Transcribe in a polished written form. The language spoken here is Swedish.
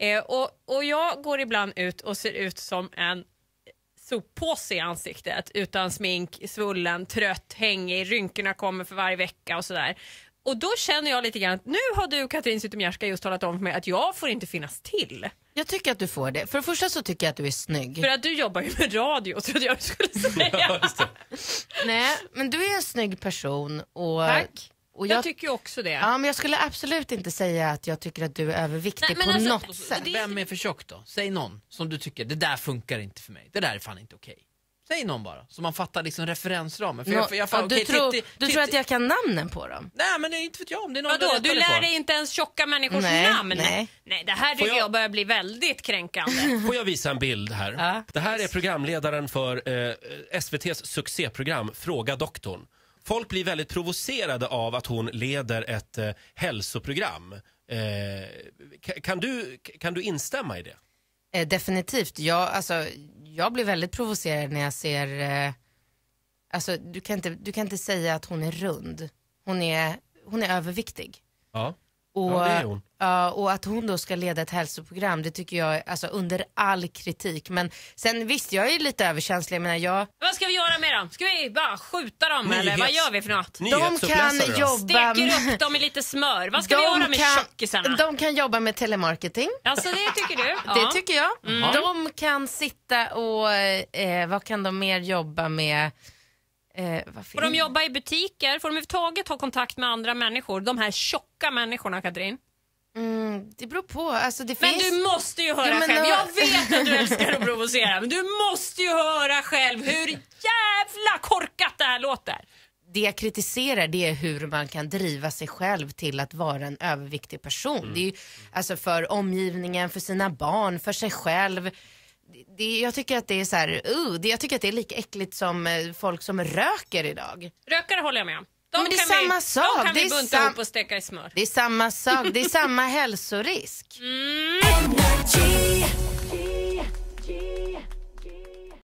Och jag går ibland ut och ser ut som en soppåse i ansiktet, utan smink, svullen, trött, hängig, rynkorna kommer för varje vecka och sådär. Och då känner jag lite grann att nu har du, Katrin Zytomierska, just talat om för mig att jag får inte finnas till. Jag tycker att du får det. För det första så tycker jag att du är snygg. För att du jobbar ju med radio, trodde jag skulle säga. Ja, just det. Nej, men du är en snygg person. Och, Tack. Och jag tycker ju också det. Ja, men jag skulle absolut inte säga att jag tycker att du är överviktig på något sätt. Vem är för tjock då? Säg någon som du tycker, det där funkar inte för mig. Det där är fan inte okej. Säg någon bara, så man fattar liksom referensramen. För du tror att jag kan namnen på dem? Nej, men det är inte för jag om det är någon. Vadå, du lär dig inte ens tjocka människors namn? Nej, det här tycker jag börjar bli väldigt kränkande. Får jag visa en bild här? Ja. Det här är programledaren för SVT:s succéprogram Fråga doktorn. Folk blir väldigt provocerade av att hon leder ett hälsoprogram. Kan du instämma i det? Definitivt. Jag blir väldigt provocerad när jag ser... Alltså, du kan inte säga att hon är rund. Hon är överviktig. Ja. Och, ja, det är hon. Och att hon då ska leda ett hälsoprogram, det tycker jag är alltså under all kritik. Men sen visst, jag är lite överkänslig. Men vad ska vi göra med dem? Ska vi bara skjuta dem eller vad gör vi för något? De kan jobba... Steker upp dem i lite smör. Vad ska vi göra med tjockisarna? De kan jobba med telemarketing. Alltså det tycker du? Ja. Det tycker jag. De kan sitta och... vad kan de mer jobba med? Får de jobba i butiker? Får de överhuvudtaget ha kontakt med andra människor? De här tjocka människorna, Katrin? Det beror på. Alltså, det men finns... du måste ju höra själv. Jag vet att du älskar att provocera. Men du måste ju höra själv hur jävla korkat det här låter. Det jag kritiserar, det är hur man kan driva sig själv till att vara en överviktig person. Det är ju, alltså för omgivningen, för sina barn, för sig själv. Jag tycker att det är så här, jag tycker att det är lika äckligt som folk som röker idag. Rökare håller jag med om. Men det är samma sak. De kan vi bunta ihop och steka i smör. Det är samma sak, det är samma hälsorisk.